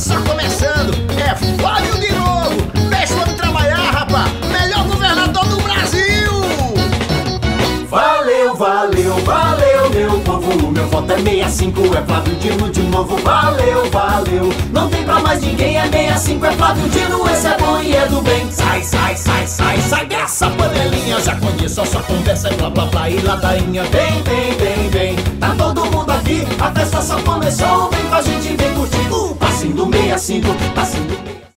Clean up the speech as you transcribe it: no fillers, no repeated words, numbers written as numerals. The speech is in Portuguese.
só começando. É Flávio de novo. Deixa o homem trabalhar, rapá. Melhor governador do Brasil. Valeu, valeu, valeu, meu povo. Meu voto é 65, é Flávio Dino de novo. Valeu, valeu. Não tem pra mais ninguém, é 65, é Flávio Dino. Esse é bom e é do bem. Sai, sai, sai, sai, sai dessa panelinha. Já conheço a sua conversa, é blá, blá, blá e ladainha. Vem, vem, vem, vem. Tá todo mundo aqui, a festa só começou. Vem com a gente, vem curtir o passinho do 65, passinho do 65.